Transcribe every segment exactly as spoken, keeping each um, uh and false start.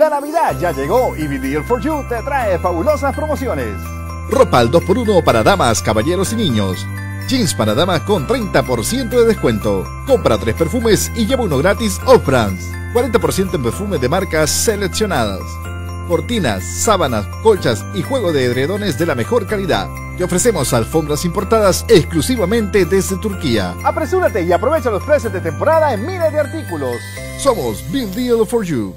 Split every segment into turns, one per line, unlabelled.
La Navidad ya llegó y Big Deal for You te trae fabulosas promociones.
Ropa al dos por uno para damas, caballeros y niños. Jeans para damas con treinta por ciento de descuento. Compra tres perfumes y lleva uno gratis off-brands. cuarenta por ciento en perfumes de marcas seleccionadas. Cortinas, sábanas, colchas y juego de edredones de la mejor calidad. Te ofrecemos alfombras importadas exclusivamente desde Turquía.
Apresúrate y aprovecha los precios de temporada en miles de artículos.
Somos Big Deal for You.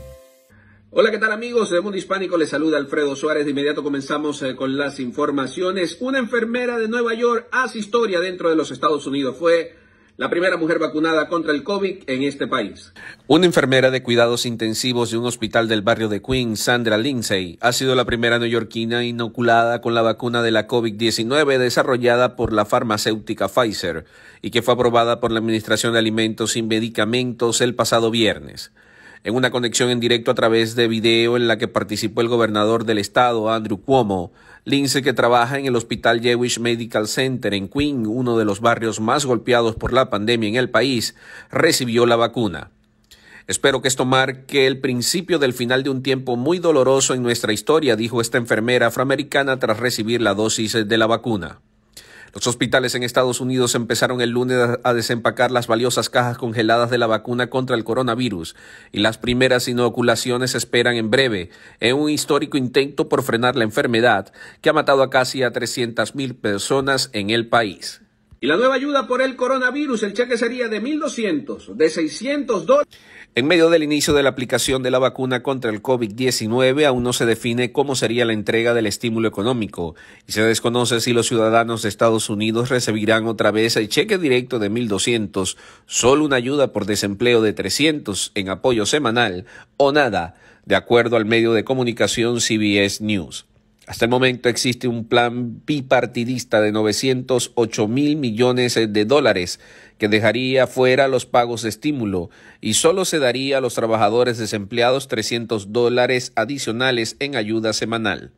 Hola, ¿qué tal amigos? De Mundo Hispánico les saluda Alfredo Suárez. De inmediato comenzamos eh, con las informaciones. Una enfermera de Nueva York hace historia dentro de los Estados Unidos. Fue la primera mujer vacunada contra el COVID en este país. Una enfermera de cuidados intensivos de un hospital del barrio de Queens, Sandra Lindsay, ha sido la primera neoyorquina inoculada con la vacuna de la COVID diecinueve desarrollada por la farmacéutica Pfizer y que fue aprobada por la Administración de Alimentos y Medicamentos el pasado viernes. En una conexión en directo a través de video en la que participó el gobernador del estado, Andrew Cuomo, Lindsay, que trabaja en el Hospital Jewish Medical Center en Queens, uno de los barrios más golpeados por la pandemia en el país, recibió la vacuna. Espero que esto marque el principio del final de un tiempo muy doloroso en nuestra historia, dijo esta enfermera afroamericana tras recibir la dosis de la vacuna. Los hospitales en Estados Unidos empezaron el lunes a desempacar las valiosas cajas congeladas de la vacuna contra el coronavirus y las primeras inoculaciones se esperan en breve, en un histórico intento por frenar la enfermedad que ha matado a casi a trescientas mil personas en el país. Y la nueva ayuda por el coronavirus, el cheque sería de mil doscientos, de seiscientos dólares. En medio del inicio de la aplicación de la vacuna contra el COVID diecinueve, aún no se define cómo sería la entrega del estímulo económico y se desconoce si los ciudadanos de Estados Unidos recibirán otra vez el cheque directo de mil doscientos, solo una ayuda por desempleo de trescientos en apoyo semanal o nada, de acuerdo al medio de comunicación C B S News. Hasta el momento existe un plan bipartidista de novecientos ocho mil millones de dólares que dejaría fuera los pagos de estímulo y solo se daría a los trabajadores desempleados trescientos dólares adicionales en ayuda semanal.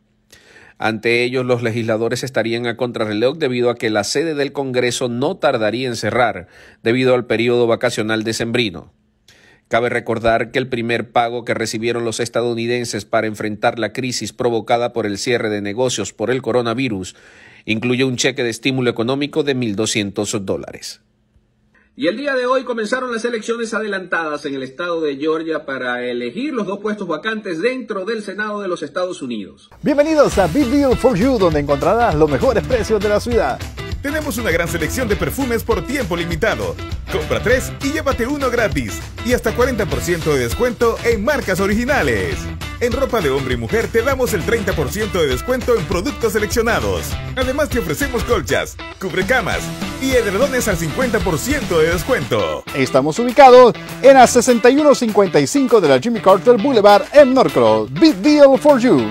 Ante ellos, los legisladores estarían a contrarreloj debido a que la sede del Congreso no tardaría en cerrar debido al periodo vacacional decembrino. Cabe recordar que el primer pago que recibieron los estadounidenses para enfrentar la crisis provocada por el cierre de negocios por el coronavirus incluye un cheque de estímulo económico de mil doscientos dólares. Y el día de hoy comenzaron las elecciones adelantadas en el estado de Georgia para elegir los dos puestos vacantes dentro del Senado de los Estados Unidos.
Bienvenidos a Big Deal for You, donde encontrarás los mejores precios de la ciudad.
Tenemos una gran selección de perfumes por tiempo limitado. Compra tres y llévate uno gratis. Y hasta cuarenta por ciento de descuento en marcas originales. En ropa de hombre y mujer te damos el treinta por ciento de descuento en productos seleccionados. Además te ofrecemos colchas, cubrecamas y edredones al cincuenta por ciento de descuento.
Estamos ubicados en la sesenta y uno cincuenta y cinco de la Jimmy Carter Boulevard en Norcross. Big Deal for You.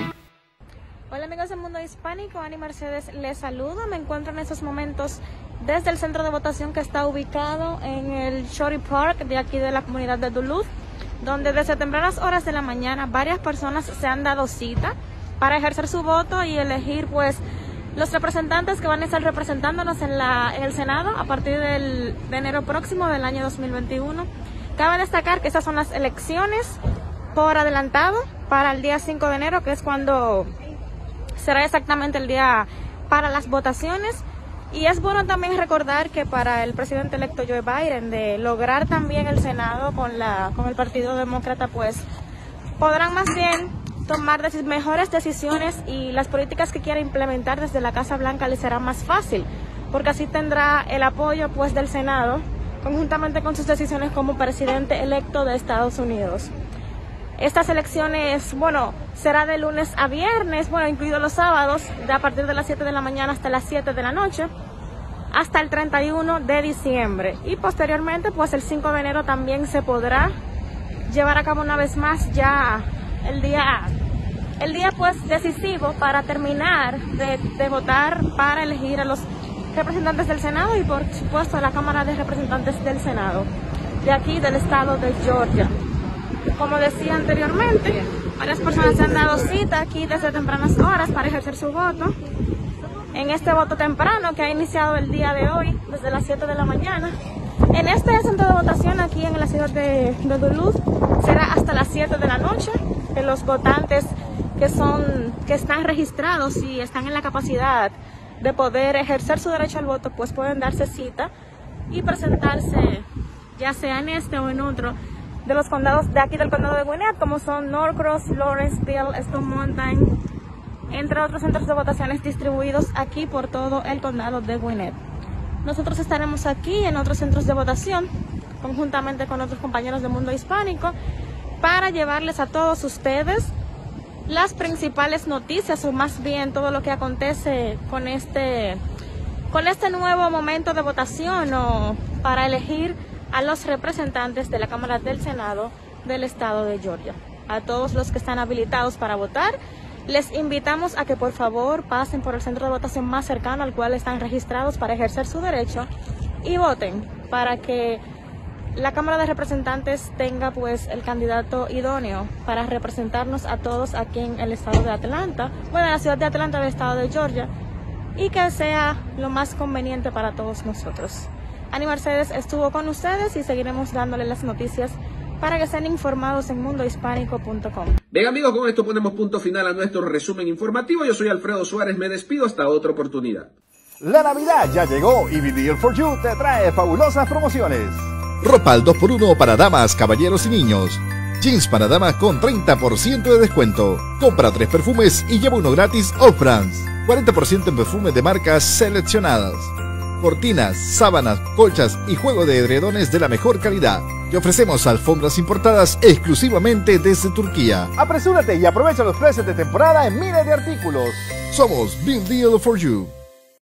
Hola amigos del Mundo Hispánico, Ani Mercedes les saludo. Me encuentro en estos momentos desde el centro de votación que está ubicado en el Shorty Park de aquí de la comunidad de Duluth, donde desde tempranas horas de la mañana varias personas se han dado cita para ejercer su voto y elegir pues los representantes que van a estar representándonos en, la, en el Senado a partir del, de enero próximo del año dos mil veintiuno. Cabe destacar que estas son las elecciones por adelantado para el día cinco de enero, que es cuando será exactamente el día para las votaciones. Y es bueno también recordar que para el presidente electo Joe Biden de lograr también el Senado con, la, con el Partido Demócrata, pues podrán más bien tomar dec- mejores decisiones y las políticas que quiera implementar desde la Casa Blanca les será más fácil, porque así tendrá el apoyo pues del Senado conjuntamente con sus decisiones como presidente electo de Estados Unidos. Estas elecciones, bueno, será de lunes a viernes, bueno, incluidos los sábados, de a partir de las siete de la mañana hasta las siete de la noche, hasta el treinta y uno de diciembre. Y posteriormente, pues el cinco de enero también se podrá llevar a cabo una vez más ya el día, el día pues decisivo para terminar de, de votar para elegir a los representantes del Senado y por supuesto a la Cámara de Representantes del Senado, de aquí del estado de Georgia. Como decía anteriormente, varias personas se han dado cita aquí desde tempranas horas para ejercer su voto. En este voto temprano que ha iniciado el día de hoy, desde las siete de la mañana. En este centro de votación aquí en la ciudad de, de Duluth será hasta las siete de la noche. que los votantes que son, que están registrados y están en la capacidad de poder ejercer su derecho al voto, pues pueden darse cita y presentarse, ya sea en este o en otro de los condados de aquí del condado de Gwinnett, como son Norcross, Lawrenceville, Stone Mountain, entre otros centros de votaciones distribuidos aquí por todo el condado de Gwinnett. Nosotros estaremos aquí en otros centros de votación, conjuntamente con otros compañeros del mundo hispánico, para llevarles a todos ustedes las principales noticias, o más bien todo lo que acontece con este, con este nuevo momento de votación, o para elegir a los representantes de la Cámara del Senado del estado de Georgia. A todos los que están habilitados para votar, les invitamos a que por favor pasen por el centro de votación más cercano al cual están registrados para ejercer su derecho y voten para que la Cámara de Representantes tenga pues el candidato idóneo para representarnos a todos aquí en el estado de Atlanta, bueno, en la ciudad de Atlanta del estado de Georgia, y que sea lo más conveniente para todos nosotros. Ani Mercedes estuvo con ustedes y seguiremos dándoles las noticias para que estén informados en mundo hispánico punto com.
Bien amigos, con esto ponemos punto final a nuestro resumen informativo. Yo soy Alfredo Suárez, me despido hasta otra oportunidad.
La Navidad ya llegó y B Deal for You te trae fabulosas promociones.
Ropa al dos por uno para damas, caballeros y niños. Jeans para damas con treinta por ciento de descuento. Compra tres perfumes y lleva uno gratis off-brands. cuarenta por ciento en perfumes de marcas seleccionadas. Cortinas, sábanas, colchas y juego de edredones de la mejor calidad. Te ofrecemos alfombras importadas exclusivamente desde Turquía.
Apresúrate y aprovecha los precios de temporada en miles de artículos.
Somos B Deal for You.